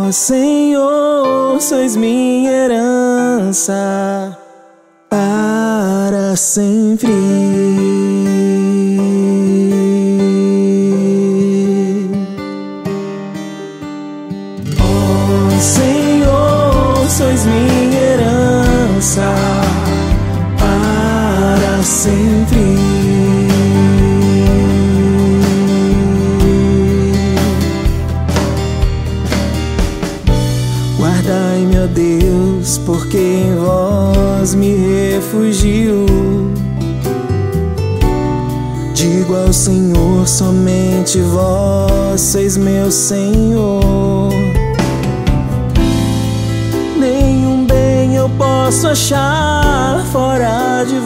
Ó Senhor, sois minha herança para sempre. Ó Senhor, sois minha herança para sempre. Guardai-me, ó Deus, porque em vós me refugio. Digo ao Senhor, somente vós sois meu Senhor. Nenhum bem eu posso achar fora de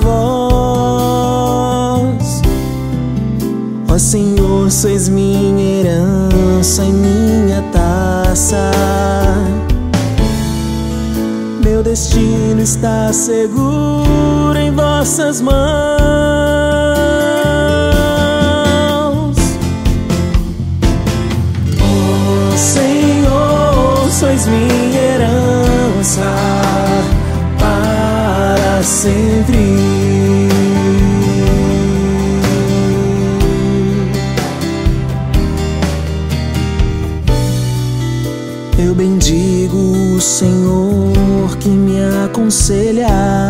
vós. Ó Senhor, sois minha herança e minha taça. Meu destino está seguro em vossas mãos. Ó Senhor, sois minha herança para sempre. Eu bendigo o Senhor que me aconselha,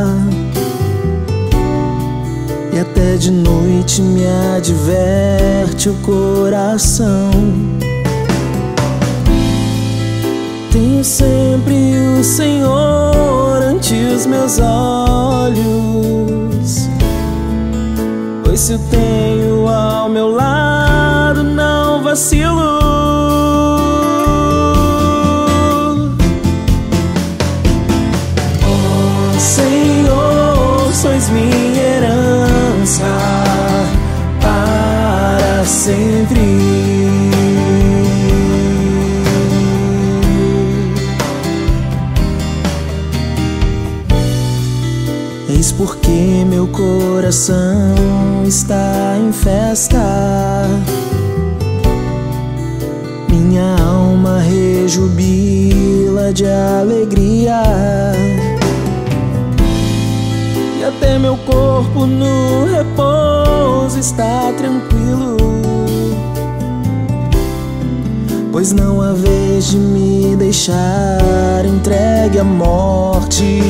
e até de noite me adverte o coração. Tenho sempre o Senhor ante os meus olhos, pois se o tenho ao meu lado não vacilo. Sois minha herança para sempre. Eis porque meu coração está em festa, minha alma rejubila de alegria. E até meu corpo no repouso está tranquilo, pois não há vez de me deixar entregue à morte,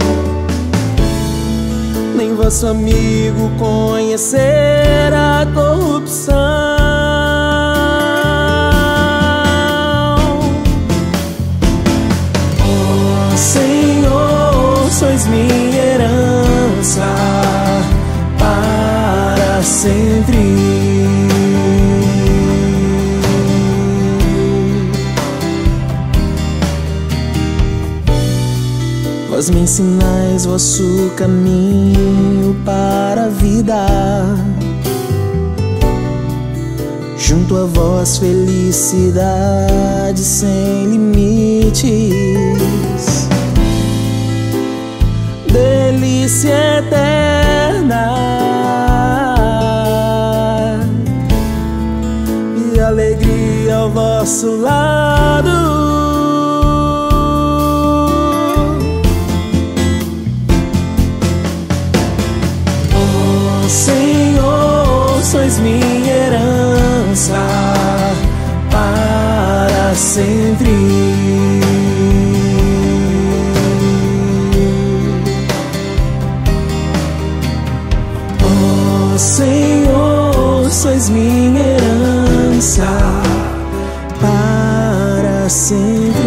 nem vosso amigo conhecer a corrupção. Ó Senhor, sois minha herança para sempre. Vós me ensinais vosso caminho para a vida, junto a vós felicidade sem limites, delícia eterna e alegria ao vosso lado. Ó Senhor, sois minha herança para sempre. Senhor, sois minha herança para sempre.